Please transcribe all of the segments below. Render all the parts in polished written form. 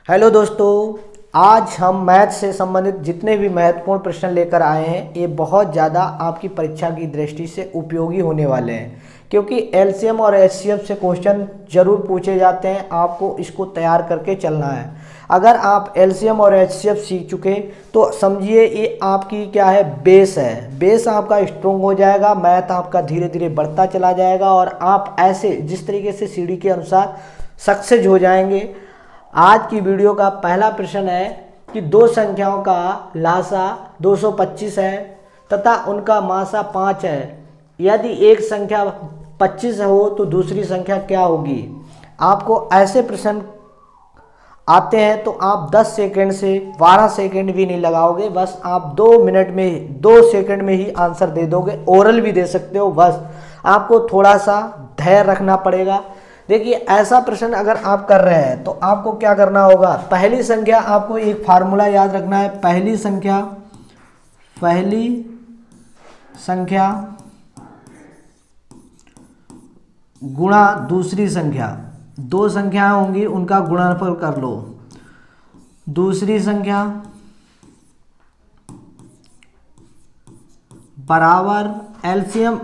Hello दोस्तों, आज हम मैथ से संबंधित जितने भी महत्वपूर्ण प्रश्न लेकर आए हैं ये बहुत ज़्यादा आपकी परीक्षा की दृष्टि से उपयोगी होने वाले हैं, क्योंकि एलसीएम और एचसीएफ से क्वेश्चन जरूर पूछे जाते हैं। आपको इसको तैयार करके चलना है। अगर आप एलसीएम और एचसीएफ सीख चुके तो समझिए ये आपकी क्या है, बेस है। बेस आपका स्ट्रोंग हो जाएगा, मैथ आपका धीरे धीरे बढ़ता चला जाएगा और आप ऐसे जिस तरीके से सीढ़ी के अनुसार सक्सेस हो जाएंगे। आज की वीडियो का पहला प्रश्न है कि दो संख्याओं का लासा 225 है तथा उनका मासा 5 है। यदि एक संख्या 25 हो तो दूसरी संख्या क्या होगी। आपको ऐसे प्रश्न आते हैं तो आप 10 सेकंड से 12 सेकंड भी नहीं लगाओगे, बस आप 2 मिनट में 2 सेकंड में ही आंसर दे दोगे। ओरल भी दे सकते हो, बस आपको थोड़ा सा धैर्य रखना पड़ेगा। देखिए, ऐसा प्रश्न अगर आप कर रहे हैं तो आपको क्या करना होगा। पहली संख्या, आपको एक फार्मूला याद रखना है। पहली संख्या गुणा दूसरी संख्या। दो संख्याएं होंगी, उनका गुणनफल कर लो। दूसरी संख्या बराबर एलसीएम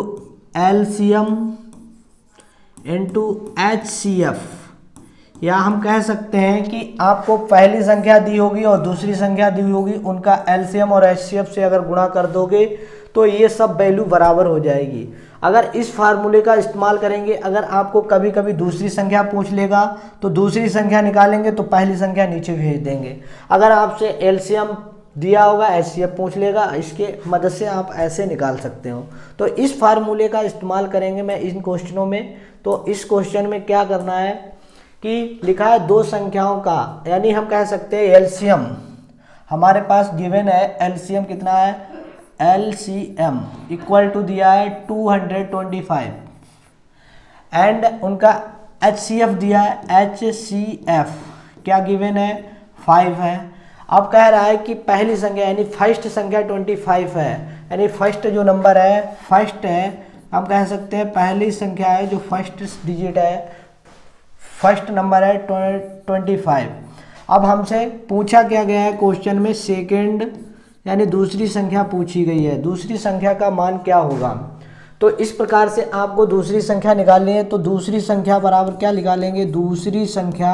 इंटू HCF। या हम कह सकते हैं कि आपको पहली संख्या दी होगी और दूसरी संख्या दी होगी, उनका एलसीएम और HCF से अगर गुणा कर दोगे तो ये सब वैल्यू बराबर हो जाएगी। अगर इस फार्मूले का इस्तेमाल करेंगे, अगर आपको कभी कभी दूसरी संख्या पूछ लेगा तो दूसरी संख्या निकालेंगे तो पहली संख्या नीचे भेज देंगे। अगर आपसे एलसीएम दिया होगा, HCF पूछ लेगा, इसके मदद से आप ऐसे निकाल सकते हो। तो इस फार्मूले का इस्तेमाल करेंगे मैं इन क्वेश्चनों में। तो इस क्वेश्चन में क्या करना है कि लिखा है दो संख्याओं का, यानी हम कह सकते हैं एलसीएम हमारे पास गिवन है। एलसीएम कितना है, एलसीएम इक्वल टू दिया है 225 एंड उनका HCF दिया है, HCF क्या गिवन है, 5 है। अब कह रहा है कि पहली संख्या यानी फर्स्ट संख्या 25 है, यानी फर्स्ट जो नंबर है, फर्स्ट है, हम कह सकते हैं पहली संख्या है जो फर्स्ट डिजिट है, फर्स्ट नंबर है 25। अब हमसे पूछा क्या गया है क्वेश्चन में, सेकंड यानी दूसरी संख्या पूछी गई है। दूसरी संख्या का मान क्या होगा। तो इस प्रकार से आपको दूसरी संख्या निकालनी है। तो दूसरी संख्या बराबर क्या निकालेंगे, दूसरी संख्या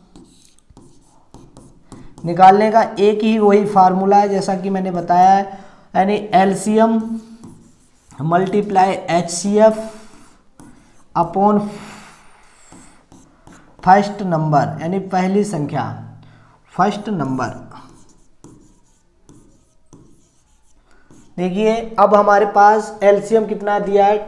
निकालने का एक ही वही फार्मूला है जैसा कि मैंने बताया है, यानी LCM multiply HCF upon first number, यानी पहली संख्या फर्स्ट नंबर। देखिए, अब हमारे पास एलसीएम कितना दिया है,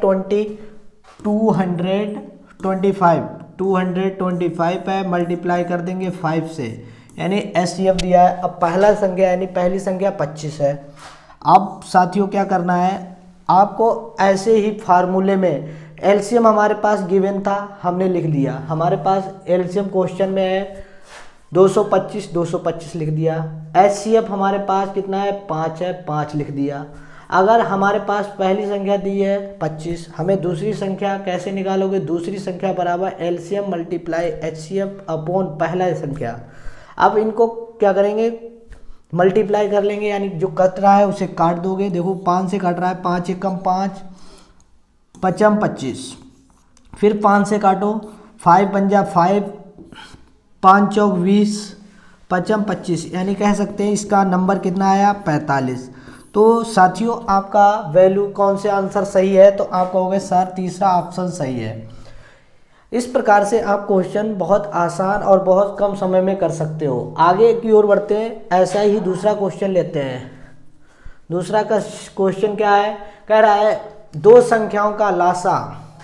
225 है, मल्टीप्लाई कर देंगे 5 से, यानी HCF दिया है। अब पहला संख्या यानी पहली संख्या 25 है। अब साथियों क्या करना है, आपको ऐसे ही फार्मूले में एलसीएम हमारे पास गिवन था, हमने लिख दिया। हमारे पास एलसीएम क्वेश्चन में है 225 लिख दिया। HCF हमारे पास कितना है, 5 है, 5 लिख दिया। अगर हमारे पास पहली संख्या दी है 25, हमें दूसरी संख्या कैसे निकालोगे, दूसरी संख्या बराबर एलसीएम मल्टीप्लाई HCF अपॉन पहला संख्या। अब इनको क्या करेंगे, मल्टीप्लाई कर लेंगे, यानी जो कट रहा है उसे काट दोगे। देखो 5 से कट रहा है, 5 एकम 5, 5 25, फिर 5 से काटो, 5 पंजा 5, 5 चौक 20, 5 25, यानी कह सकते हैं इसका नंबर कितना आया, 45। तो साथियों आपका वैल्यू कौन से आंसर सही है, तो आप कहोगे सर तीसरा ऑप्शन सही है। इस प्रकार से आप क्वेश्चन बहुत आसान और बहुत कम समय में कर सकते हो। आगे की ओर बढ़ते हैं, ऐसा ही दूसरा क्वेश्चन लेते हैं। दूसरा का क्वेश्चन क्या है, कह रहा है दो संख्याओं का लासा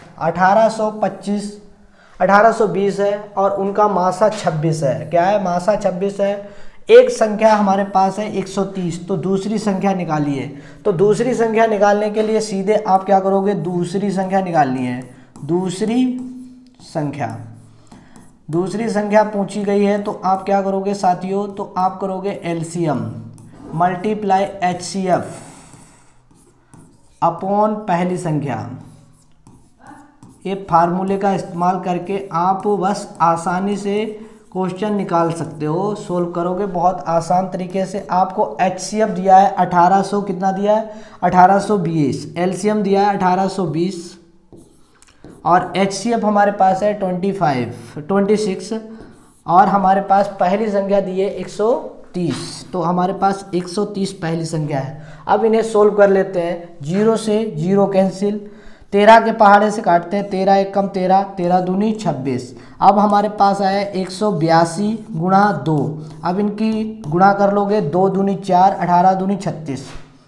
1820 है और उनका मासा 26 है। क्या है, मासा 26 है। एक संख्या हमारे पास है 130, तो दूसरी संख्या निकालिए। तो दूसरी संख्या निकालने के लिए सीधे आप क्या करोगे, दूसरी संख्या निकालनी है। दूसरी संख्या पूछी गई है तो आप क्या करोगे साथियों, तो आप करोगे एलसीएम मल्टीप्लाई HCF अपॉन पहली संख्या। ये फार्मूले का इस्तेमाल करके आप बस आसानी से क्वेश्चन निकाल सकते हो, सोल्व करोगे बहुत आसान तरीके से। आपको HCF दिया है 1800, कितना दिया है 1820, LCM दिया है 1820 और HCF हमारे पास है 26 और हमारे पास पहली संख्या दी है 130, तो हमारे पास 130 पहली संख्या है। अब इन्हें सोल्व कर लेते हैं। 0 से 0 कैंसिल, 13 के पहाड़े से काटते हैं, 13 एक कम 13, 13 दूनी 26। अब हमारे पास आया 182 गुणा 2, अब इनकी गुणा कर लोगे, 2 दूनी 4, 18 दूनी 36,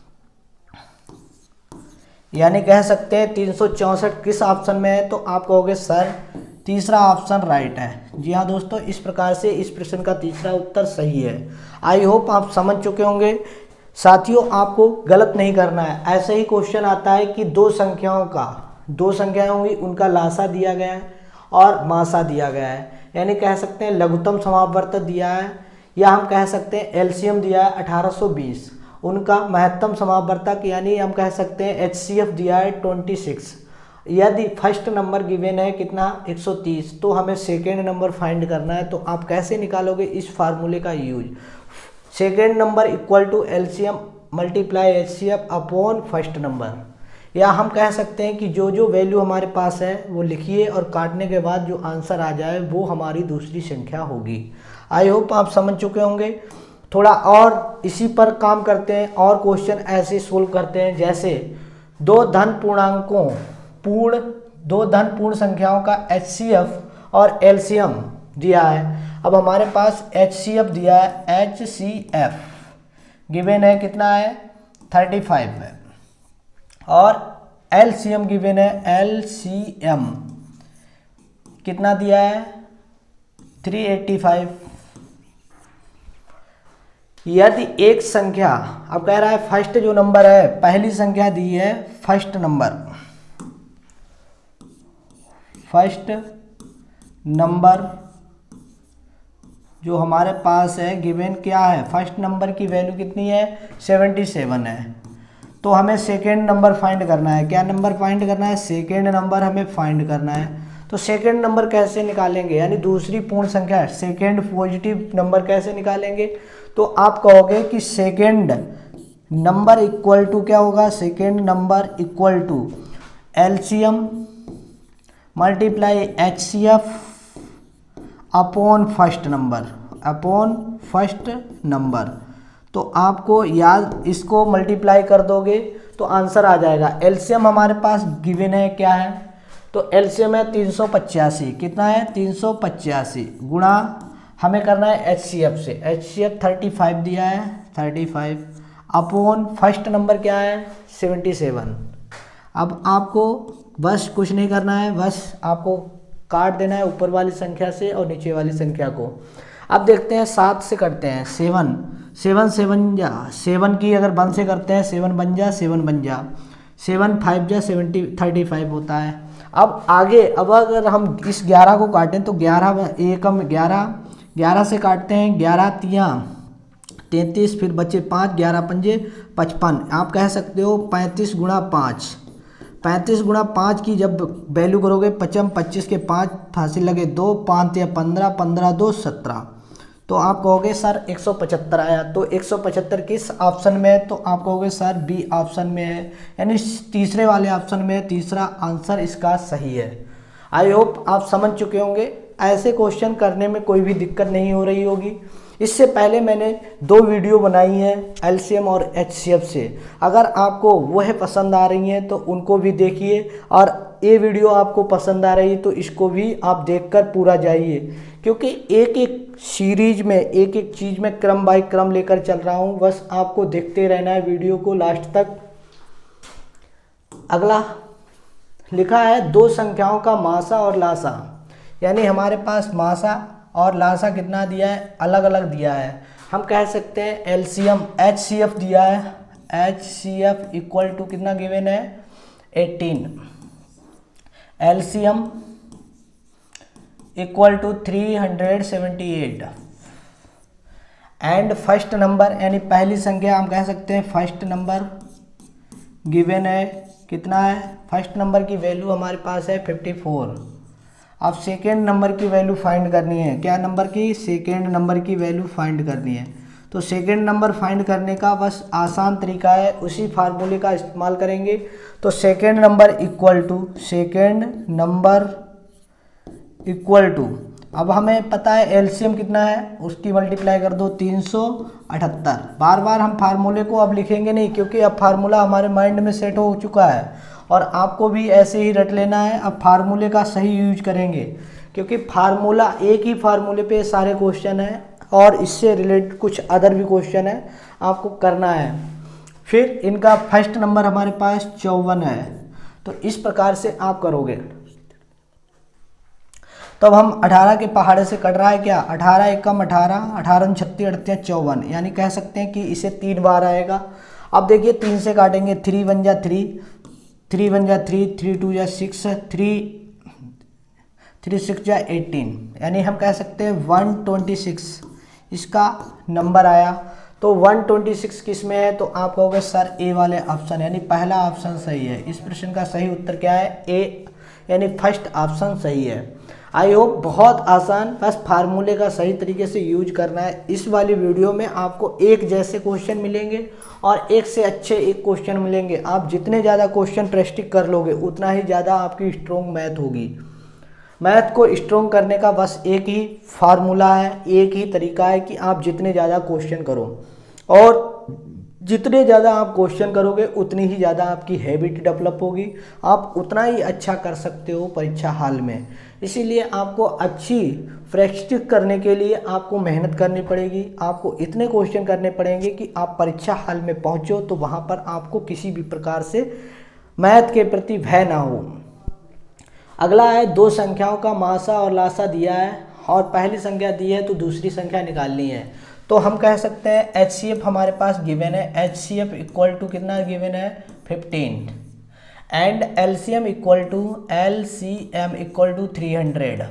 यानी कह सकते हैं 364 किस ऑप्शन में है, तो आप कहोगे सर तीसरा ऑप्शन राइट है। जी हाँ दोस्तों, इस प्रकार से इस प्रश्न का तीसरा उत्तर सही है। आई होप आप समझ चुके होंगे। साथियों, आपको गलत नहीं करना है। ऐसे ही क्वेश्चन आता है कि दो संख्याएं होंगी, उनका लासा दिया गया है और मासा दिया गया है, यानी कह सकते हैं लघुत्तम समापवर्त दिया है, या हम कह सकते हैं एलसीएम दिया है 1820, उनका महत्तम समापवर्तक यानी हम कह सकते हैं HCF दिया है 26। यदि फर्स्ट नंबर गिवन है कितना 130, तो हमें सेकेंड नंबर फाइंड करना है। तो आप कैसे निकालोगे? इस फार्मूले का use, second number equal to LCM multiply HCF upon first number, या हम कह सकते हैं कि जो जो वैल्यू हमारे पास है वो लिखिए और काटने के बाद जो आंसर आ जाए वो हमारी दूसरी संख्या होगी। आई होप आप समझ चुके होंगे। थोड़ा और इसी पर काम करते हैं और क्वेश्चन ऐसे सोल्व करते हैं, जैसे दो धन पूर्ण संख्याओं का HCF और LCM दिया है। अब हमारे पास HCF दिया है, HCF गिवन है कितना है 35 है, और LCM गिवन है LCM कितना दिया है 385। यदि एक संख्या, अब कह रहा है फर्स्ट जो नंबर है, पहली संख्या दी है फर्स्ट नंबर जो हमारे पास है गिवन क्या है, फर्स्ट नंबर की वैल्यू कितनी है 77 है। तो हमें सेकेंड नंबर फाइंड करना है। क्या नंबर फाइंड करना है? सेकेंड नंबर हमें फाइंड करना है। तो सेकेंड नंबर कैसे निकालेंगे, यानी दूसरी पूर्ण संख्या, सेकेंड पॉजिटिव नंबर कैसे निकालेंगे? तो आप कहोगे कि सेकेंड नंबर इक्वल टू क्या होगा, second number equal to LCM multiply HCF upon first number. तो आपको याद, इसको मल्टीप्लाई कर दोगे तो आंसर आ जाएगा। LCM हमारे पास गिवन है क्या है, तो LCM है 385, कितना है 385, गुणा हमें करना है HCF से, HCF 35 दिया है 35 अपॉन फर्स्ट नंबर क्या है 77। अब आपको बस कुछ नहीं करना है, बस आपको काट देना है ऊपर वाली संख्या से और नीचे वाली संख्या को। अब देखते हैं 7 से करते हैं 7 की अगर 1 से करते हैं 7 बन जा 7 5 जा 35 होता है। अब आगे, अब अगर हम इस 11 को काटें तो 11 से काटते हैं, 11 तियाँ 33, फिर बचे 5, 11 पंजे 55। आप कह सकते हो 35 गुणा 5 की जब वैल्यू करोगे 25 के 5 हासिल लगे 2, 5 या 15, 15 2 17, तो आप कहोगे सर 175 आया। तो 175 किस ऑप्शन में है, तो आप कहोगे सर बी ऑप्शन में है, यानी तीसरे वाले ऑप्शन में तीसरा आंसर इसका सही है। आई होप आप समझ चुके होंगे। ऐसे क्वेश्चन करने में कोई भी दिक्कत नहीं हो रही होगी। इससे पहले मैंने 2 वीडियो बनाई हैं LCM और HCF से, अगर आपको वह पसंद आ रही हैं तो उनको भी देखिए, और ये वीडियो आपको पसंद आ रही है तो इसको भी आप देखकर पूरा जाइए, क्योंकि एक एक सीरीज में एक एक चीज़ में क्रम बाय क्रम लेकर चल रहा हूँ। बस आपको देखते रहना है वीडियो को लास्ट तक। अगला लिखा है दो संख्याओं का मासा और लासा, यानी हमारे पास मासा और लासा कितना दिया है, अलग अलग दिया है। हम कह सकते हैं LCM HCF दिया है, HCF इक्वल टू कितना गिवन है 18, LCM equal to 378, and first number यानी पहली संख्या हम कह सकते हैं फर्स्ट नंबर गिवन है कितना है, फर्स्ट नंबर की वैल्यू हमारे पास है 54। अब सेकेंड नंबर की वैल्यू फाइंड करनी है। क्या नंबर की? सेकेंड नंबर की वैल्यू फाइंड करनी है। तो सेकेंड नंबर फाइंड करने का बस आसान तरीका है, उसी फार्मूले का इस्तेमाल करेंगे। तो सेकेंड नंबर इक्वल टू अब हमें पता है एलसीएम कितना है, उसकी मल्टीप्लाई कर दो 378। बार बार हम फार्मूले को अब लिखेंगे नहीं, क्योंकि अब फार्मूला हमारे माइंड में सेट हो चुका है और आपको भी ऐसे ही रट लेना है। अब फार्मूले का सही यूज करेंगे, क्योंकि फार्मूला एक ही फार्मूले पे सारे क्वेश्चन हैं और इससे रिलेटेड कुछ अदर भी क्वेश्चन है आपको करना है। फिर इनका फर्स्ट नंबर हमारे पास 54 है, तो इस प्रकार से आप करोगे। तो अब हम 18 के पहाड़े से कट रहा है क्या? 18 एकम 18, 18 36 38 54, यानी कह सकते हैं कि इसे 3 बार आएगा। अब देखिए 3 से काटेंगे, 3 1 जा 3, 3 1 जा 3, 3 2 जा 6, 3 6 जा 18, यानी हम कह सकते हैं 126 इसका नंबर आया। तो 126 किस में है? तो आप कहोगे सर ए वाले ऑप्शन, यानी पहला ऑप्शन सही है। इस प्रश्न का सही उत्तर क्या है? ए, यानी फर्स्ट ऑप्शन सही है। आई होप बहुत आसान, बस फार्मूले का सही तरीके से यूज करना है। इस वाली वीडियो में आपको एक जैसे क्वेश्चन मिलेंगे और एक से अच्छे एक क्वेश्चन मिलेंगे। आप जितने ज़्यादा क्वेश्चन प्रैक्टिस कर लोगे उतना ही ज़्यादा आपकी स्ट्रॉन्ग मैथ होगी। मैथ को स्ट्रॉन्ग करने का बस एक ही फार्मूला है, एक ही तरीका है कि आप जितने ज़्यादा क्वेश्चन करो, और जितने ज़्यादा आप क्वेश्चन करोगे उतनी ही ज़्यादा आपकी हैबिट डेवलप होगी, आप उतना ही अच्छा कर सकते हो परीक्षा हाल में। इसीलिए आपको अच्छी प्रैक्टिस करने के लिए आपको मेहनत करनी पड़ेगी, आपको इतने क्वेश्चन करने पड़ेंगे कि आप परीक्षा हाल में पहुँचो तो वहाँ पर आपको किसी भी प्रकार से मैथ के प्रति भय ना हो। अगला है, दो संख्याओं का मासा और लासा दिया है और पहली संख्या दी है तो दूसरी संख्या निकालनी है। तो हम कह सकते हैं HCF हमारे पास गिवन है, HCF इक्वल टू कितना गिवन है? 15, एंड LCM इक्वल टू 300।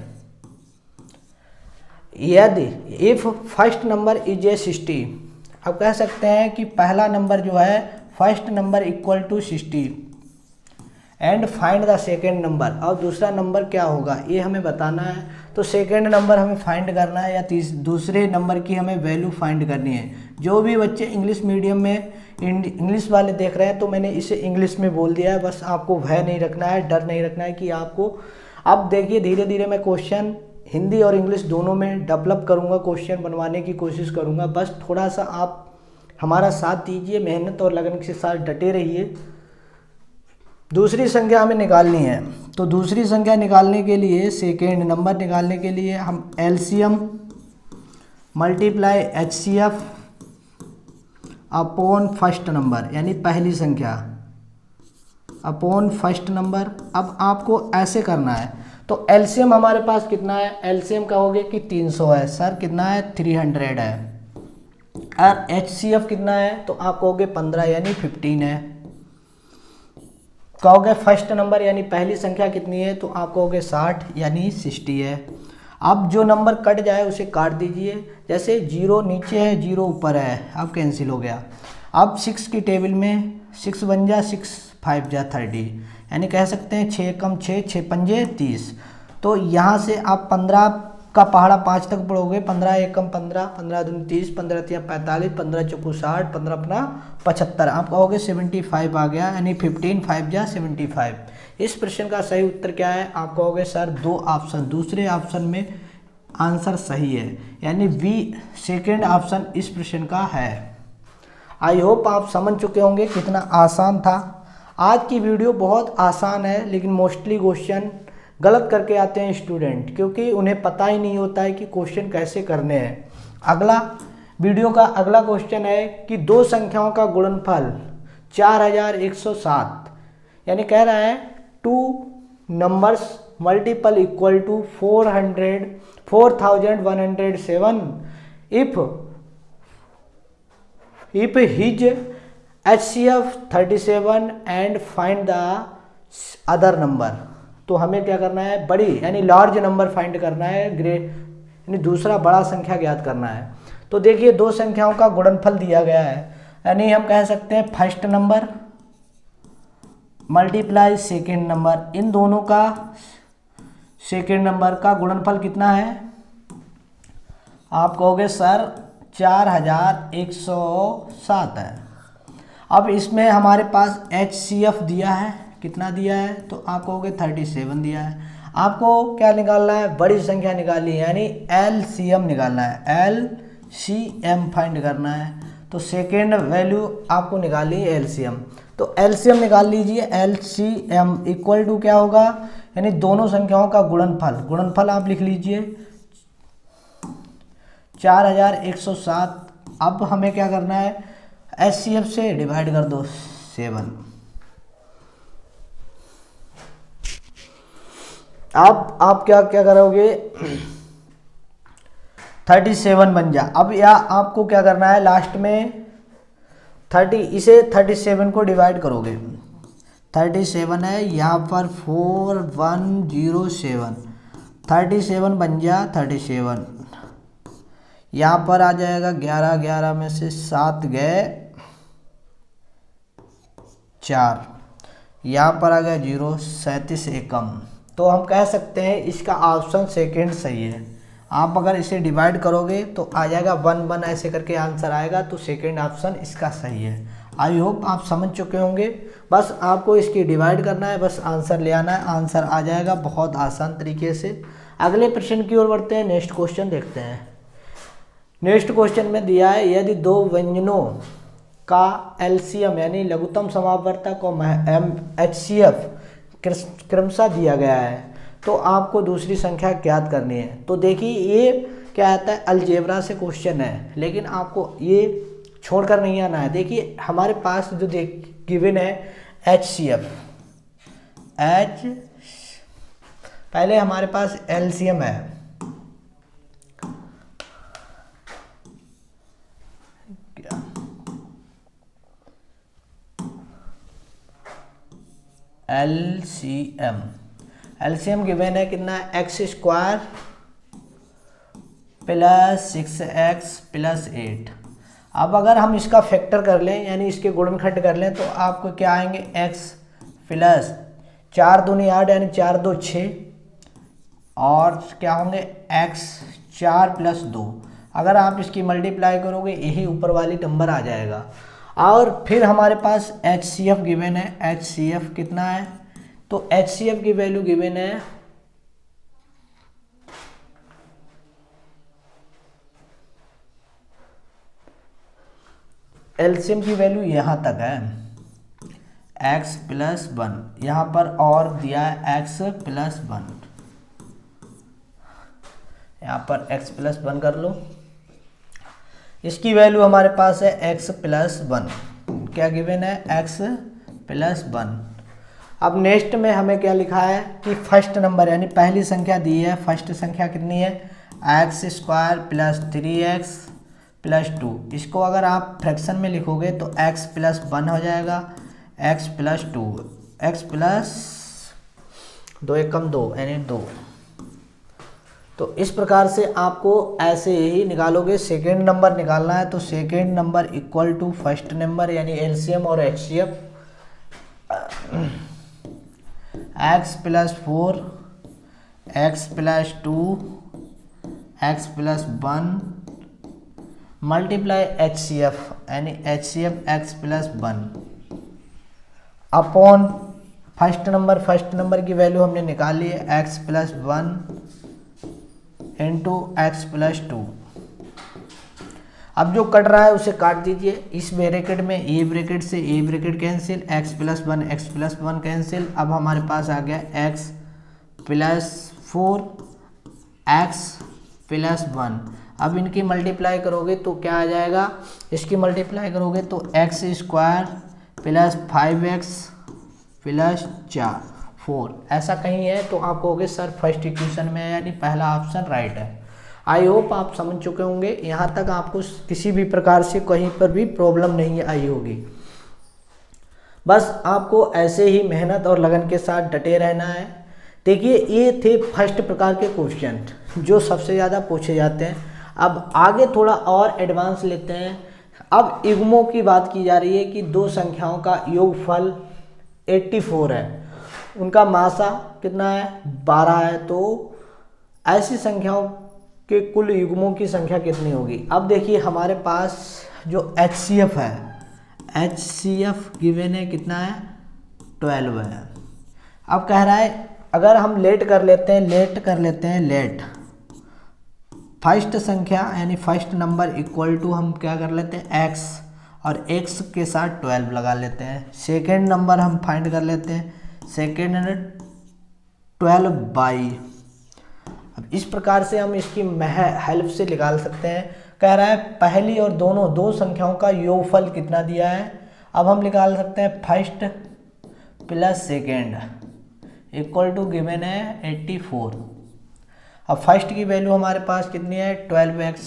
यदि if first number is a 60, अब कह सकते हैं कि पहला नंबर जो है first number equal to 60 and find the second number. और दूसरा नंबर क्या होगा ये हमें बताना है। तो सेकेंड नंबर हमें फाइंड करना है या दूसरे नंबर की हमें वैल्यू फाइंड करनी है। जो भी बच्चे इंग्लिश मीडियम में इंग्लिश वाले देख रहे हैं तो मैंने इसे इंग्लिश में बोल दिया है, बस आपको भय नहीं रखना है, डर नहीं रखना है कि आपको। अब देखिए धीरे धीरे मैं क्वेश्चन हिंदी और इंग्लिश दोनों में डेवलप करूँगा, क्वेश्चन बनवाने की कोशिश करूँगा। बस थोड़ा सा आप हमारा साथ दीजिए, मेहनत और लगन के साथ डटे रहिए। दूसरी संख्या हमें निकालनी है, तो दूसरी संख्या निकालने के लिए, सेकेंड नंबर निकालने के लिए हम LCM multiply HCF upon first number, यानी पहली संख्या अपॉन फर्स्ट नंबर। अब आपको ऐसे करना है। तो LCM हमारे पास कितना है? LCM कहोगे कि 300 है। सर कितना है? 300 है। और HCF कितना है? तो आप कहोगे 15 यानी 15 है। कहोगे फर्स्ट नंबर यानी पहली संख्या कितनी है? तो आप कहोगे 60 यानी 60 है। अब जो नंबर कट जाए उसे काट दीजिए, जैसे 0 नीचे है 0 ऊपर है, अब कैंसिल हो गया। अब 6 की टेबल में 6 बन जा 6 5 जा 30, यानी कह सकते हैं 6 कम 6 6 पंजे 30। तो यहाँ से आप 15 का पहाड़ा 5 तक पढ़ोगे, 15 एकम 15, 15 दूनी 30, 15 तिया 45, 15 चौको 60, 15 अपना 75। आप कहोगे 75 आ गया, यानी 15 5 जा 75। इस प्रश्न का सही उत्तर क्या है? आप कहोगे सर दो ऑप्शन, दूसरे ऑप्शन में आंसर सही है, यानी बी सेकेंड ऑप्शन इस प्रश्न का है। आई होप आप समझ चुके होंगे कितना आसान था। आज की वीडियो बहुत आसान है, लेकिन मोस्टली क्वेश्चन गलत करके आते हैं स्टूडेंट, क्योंकि उन्हें पता ही नहीं होता है कि क्वेश्चन कैसे करने हैं। अगला वीडियो का अगला क्वेश्चन है कि दो संख्याओं का गुणनफल 4107, यानी कह रहा है 2 numbers multiple equal to 4107 if his HCF 37 and find the other number। तो हमें क्या करना है? बड़ी यानी लार्ज नंबर फाइंड करना है, ग्रेट यानी दूसरा बड़ा संख्या ज्ञात करना है। तो देखिए दो संख्याओं का गुणनफल दिया गया है, यानी हम कह सकते हैं first number multiply second number, इन दोनों का सेकेंड नंबर का गुणनफल कितना है? आप कहोगे सर 4107 है। अब इसमें हमारे पास HCF दिया है, कितना दिया है? तो आप कहोगे 37 दिया है। आपको क्या निकालना है? बड़ी संख्या निकालनी है, यानी LCM निकालना है, LCM फाइंड करना है। तो सेकेंड वैल्यू आपको निकालनी है LCM, तो LCM निकाल लीजिए। LCM इक्वल टू क्या होगा? यानी दोनों संख्याओं का गुणनफल, गुणनफल आप लिख लीजिए 4107। अब हमें क्या करना है? HCF से डिवाइड कर दो 7। अब आप क्या क्या करोगे? 37 बन जा। अब या आपको क्या करना है? लास्ट में 30, इसे 37 को डिवाइड करोगे। 37 है यहाँ पर 4107, 37 बन जा 37। यहाँ पर आ जाएगा 11, 11 में से 7 गए 4, यहाँ पर आ गया 0, 37 एकम। तो हम कह सकते हैं इसका ऑप्शन सेकेंड सही है। आप अगर इसे डिवाइड करोगे तो आ जाएगा 1 1 ऐसे करके आंसर आएगा, तो सेकेंड ऑप्शन इसका सही है। आई होप आप समझ चुके होंगे। बस आपको इसकी डिवाइड करना है, बस आंसर ले आना है, आंसर आ जाएगा बहुत आसान तरीके से। अगले प्रश्न की ओर बढ़ते हैं, नेक्स्ट क्वेश्चन देखते हैं। नेक्स्ट क्वेश्चन में दिया है यदि दो व्यंजनों का LCM यानी लघुत्तम समापवर्तक और HCF क्रमशः दिया गया है तो आपको दूसरी संख्या ज्ञात करनी है। तो देखिए ये क्या आता है, अलजेब्रा से क्वेश्चन है, लेकिन आपको ये छोड़कर नहीं आना है। देखिए हमारे पास जो गिवन है HCF, पहले हमारे पास LCM है, LCM गिवन है कितना? x² plus 6x plus 8। अब अगर हम इसका फैक्टर कर लें यानी इसके गुणनखंड कर लें तो आपको क्या आएंगे? x प्लस 4 दूनी 8 यानी 4 2 6 और क्या होंगे? x 4 plus 2। अगर आप इसकी मल्टीप्लाई करोगे यही ऊपर वाली नंबर आ जाएगा। और फिर हमारे पास HCF गिवन है, HCF कितना है? तो HCF की वैल्यू गिवन है LCM की वैल्यू यहाँ तक है x प्लस 1, यहाँ पर और दिया है x प्लस 1, यहाँ पर x प्लस 1 कर लो। इसकी वैल्यू हमारे पास है x प्लस 1, क्या गिवन है? x plus 1। अब नेक्स्ट में हमें क्या लिखा है कि फर्स्ट नंबर यानी पहली संख्या दी है, फर्स्ट संख्या कितनी है? x² plus 3x plus 2। इसको अगर आप फ्रैक्शन में लिखोगे तो x प्लस 1 हो जाएगा, x प्लस 2, x प्लस 2 एकम 2 यानी 2। तो इस प्रकार से आपको ऐसे ही निकालोगे। सेकेंड नंबर निकालना है तो second number equal to first number यानी LCM और HCF। x plus 4, x plus 2, x plus 1 multiply HCF यानी HCF x plus 1 upon first number की वैल्यू हमने निकाल ली है x plus 1 into x plus 2। अब जो कट रहा है उसे काट दीजिए। इस ब्रैकेट में ए ब्रैकेट से a bracket cancel, x plus 1 cancel. अब हमारे पास आ गया x प्लस 4 x प्लस 1। अब इनकी मल्टीप्लाई करोगे तो क्या आ जाएगा? इसकी मल्टीप्लाई करोगे तो x² प्लस 5x प्लस 4 ऐसा कहीं है तो आप कहोगे सर फर्स्ट इक्वेशन में है यानी पहला ऑप्शन राइट है। आई होप आप समझ चुके होंगे। यहाँ तक आपको किसी भी प्रकार से कहीं पर भी प्रॉब्लम नहीं आई होगी। बस आपको ऐसे ही मेहनत और लगन के साथ डटे रहना है। देखिए ये थे फर्स्ट प्रकार के क्वेश्चन जो सबसे ज़्यादा पूछे जाते हैं। अब आगे थोड़ा और एडवांस लेते हैं। अब युग्मों की बात की जा रही है कि दो संख्याओं का योगफल 84 है उनका मासा कितना है 12 है, तो ऐसी संख्याओं के कुल युग्मों की संख्या कितनी होगी। अब देखिए हमारे पास जो HCF है, HCF गिवन है कितना है 12 है। अब कह रहा है अगर हम लेट कर लेते हैं लेट फर्स्ट संख्या यानी फर्स्ट नंबर इक्वल टू हम क्या कर लेते हैं x और x के साथ 12 लगा लेते हैं। सेकेंड नंबर हम फाइंड कर लेते हैं, सेकेंड 12 बाई। अब इस प्रकार से हम इसकी हेल्प से निकाल सकते हैं। कह रहा है पहली और दो संख्याओं का योगफल कितना दिया है। अब हम निकाल सकते हैं first plus second equal to given है 84। अब फर्स्ट की वैल्यू हमारे पास कितनी है 12x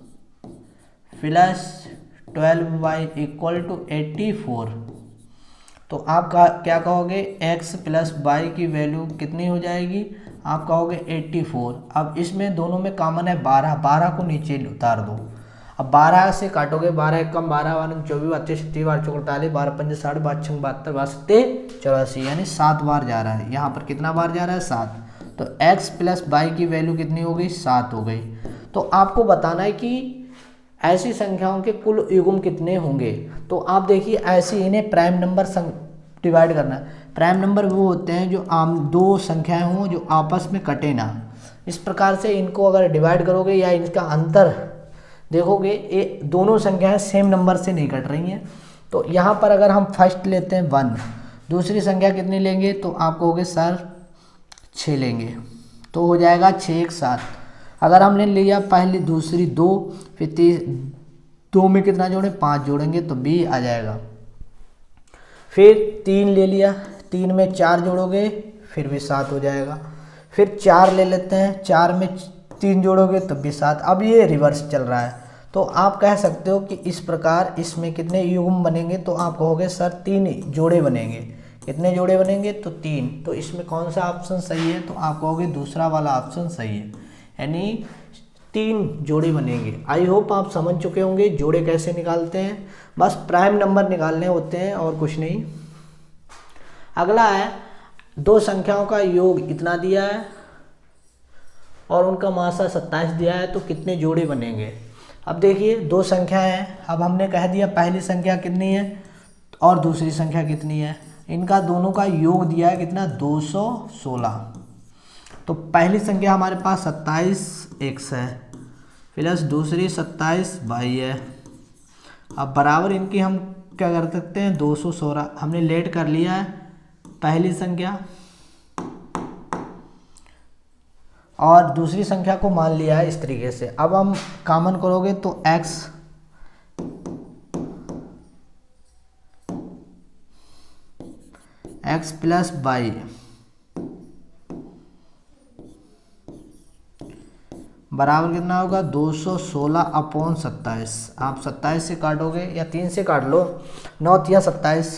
plus 12y equal to 84। तो आप क्या कहोगे x प्लस y की वैल्यू कितनी हो जाएगी, आप कहोगे 84। अब इसमें दोनों में कॉमन है 12 को नीचे उतार दो। अब 12 से काटोगे 12 एक कम 12 1 24 32 36 12 44 12 5 60 12 6 72 62 84 यानी 7 बार जा रहा है। यहाँ पर कितना बार जा रहा है 7। तो x प्लस वाई की वैल्यू कितनी हो गई 7 हो गई। तो आपको बताना है कि ऐसी संख्याओं के कुल युग्म कितने होंगे। तो आप देखिए ऐसे इन्हें प्राइम नंबर डिवाइड करना है। प्राइम नंबर वो होते हैं जो आम दो संख्याएं हों जो आपस में कटे ना। इस प्रकार से इनको अगर डिवाइड करोगे या इनका अंतर देखोगे ये दोनों संख्याएं सेम नंबर से नहीं कट रही हैं। तो यहाँ पर अगर हम फर्स्ट लेते हैं 1, दूसरी संख्या कितनी लेंगे तो आप कहोगे सर 6 लेंगे, तो हो जाएगा 6 1 7। अगर हमने लिया पहली दूसरी 2 फिर 2 में कितना जोड़ें 5 जोड़ेंगे तो b आ जाएगा। फिर 3 ले लिया, 3 में 4 जोड़ोगे फिर भी 7 हो जाएगा। फिर 4 ले लेते हैं, 4 में 3 जोड़ोगे तब भी 7। अब ये रिवर्स चल रहा है। तो आप कह सकते हो कि इस प्रकार इसमें कितने युग्म बनेंगे तो आप कहोगे सर 3 जोड़े बनेंगे। कितने जोड़े बनेंगे तो 3। तो इसमें कौन सा ऑप्शन सही है तो आप कहोगे दूसरा वाला ऑप्शन सही है, यानी 3 जोड़े बनेंगे। आई होप आप समझ चुके होंगे जोड़े कैसे निकालते हैं। बस प्राइम नंबर निकालने होते हैं और कुछ नहीं। अगला है दो संख्याओं का योग इतना दिया है और उनका मासा 27 दिया है, तो कितने जोड़े बनेंगे। अब देखिए दो संख्या हैं। अब हमने कह दिया पहली संख्या कितनी है और दूसरी संख्या कितनी है। इनका दोनों का योग दिया है कितना 216। तो पहली संख्या हमारे पास 27x है प्लस दूसरी 27y है। अब बराबर इनकी हम क्या कर सकते हैं 216। हमने लेट कर लिया है पहली संख्या और दूसरी संख्या को मान लिया है इस तरीके से। अब हम कॉमन करोगे तो x प्लस वाई बराबर कितना होगा 216 अपॉन 27। आप 27 से काटोगे या 3 से काट लो, 9 तिया 27,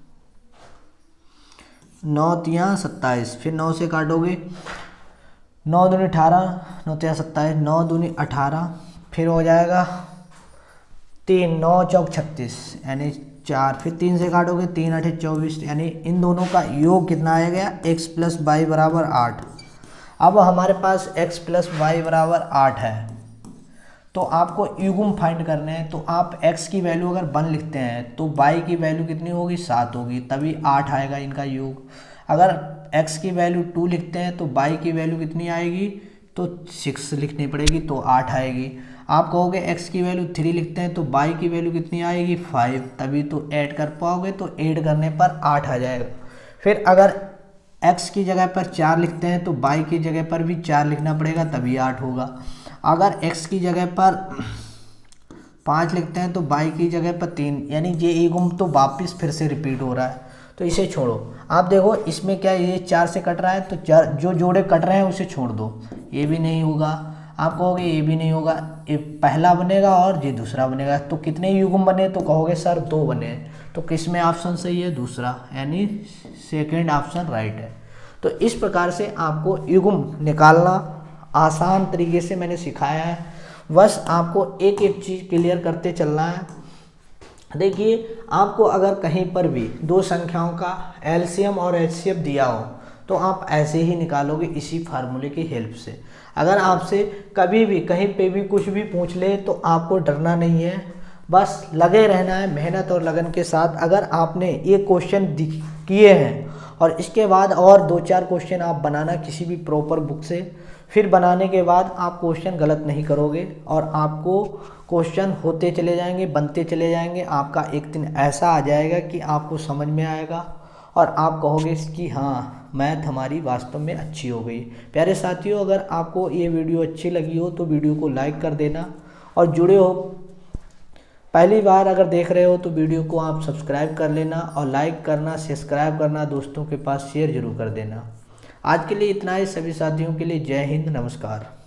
9 तिया 27। फिर 9 से काटोगे 9 दूनी 18, 9 तिया 27, 9 दूनी 18। फिर हो जाएगा 3, 9 चौक 36 यानी 4। फिर 3 से काटोगे 3 8 24 यानी इन दोनों का योग कितना आ गया x प्लस वाई बराबर 8। अब हमारे पास x प्लस वाई बराबर 8 है, तो आपको युग्म फाइंड करने हैं। तो आप x की वैल्यू अगर 1 लिखते हैं तो y की वैल्यू कितनी होगी 7 होगी, तभी 8 आएगा इनका योग। अगर x की वैल्यू 2 लिखते हैं तो y की वैल्यू कितनी आएगी तो 6 लिखनी पड़ेगी तो 8 आएगी। आप कहोगे x की वैल्यू 3 लिखते हैं तो y की वैल्यू कितनी आएगी 5, तभी तो ऐड कर पाओगे तो ऐड करने पर 8 आ जाएगा। फिर अगर x की जगह पर 4 लिखते हैं तो y की जगह पर भी 4 लिखना पड़ेगा तभी 8 होगा। अगर x की जगह पर 5 लिखते हैं तो y की जगह पर 3, यानी ये युग्म तो वापस फिर से रिपीट हो रहा है, तो इसे छोड़ो। आप देखो इसमें क्या ये 4 से कट रहा है, तो जो जोड़े कट रहे हैं उसे छोड़ दो। ये भी नहीं होगा, आप कहोगे ये भी नहीं होगा, ये पहला बनेगा और ये दूसरा बनेगा। तो कितने युग्म बने तो कहोगे सर 2 बने। तो किस में ऑप्शन सही है दूसरा, यानी सेकंड ऑप्शन राइट है। तो इस प्रकार से आपको युग्म निकालना आसान तरीके से मैंने सिखाया है। बस आपको एक एक चीज़ क्लियर करते चलना है। देखिए आपको अगर कहीं पर भी दो संख्याओं का एलसीएम और एचसीएफ दिया हो तो आप ऐसे ही निकालोगे इसी फार्मूले की हेल्प से। अगर आपसे कभी भी कहीं पे भी कुछ भी पूछ ले तो आपको डरना नहीं है, बस लगे रहना है मेहनत और लगन के साथ। अगर आपने ये क्वेश्चन किए हैं और इसके बाद और 2-4 क्वेश्चन आप बनाना किसी भी प्रॉपर बुक से, फिर बनाने के बाद आप क्वेश्चन गलत नहीं करोगे और आपको क्वेश्चन होते चले जाएंगे, बनते चले जाएंगे। आपका एक दिन ऐसा आ जाएगा कि आपको समझ में आएगा और आप कहोगे कि हाँ मैथ हमारी वास्तव में अच्छी हो गई। प्यारे साथियों, अगर आपको ये वीडियो अच्छी लगी हो तो वीडियो को लाइक कर देना और जुड़े हो पहली बार अगर देख रहे हो तो वीडियो को आप सब्सक्राइब कर लेना और लाइक करना, सब्सक्राइब करना, दोस्तों के पास शेयर जरूर कर देना। आज के लिए इतना ही। सभी साथियों के लिए जय हिंद, नमस्कार।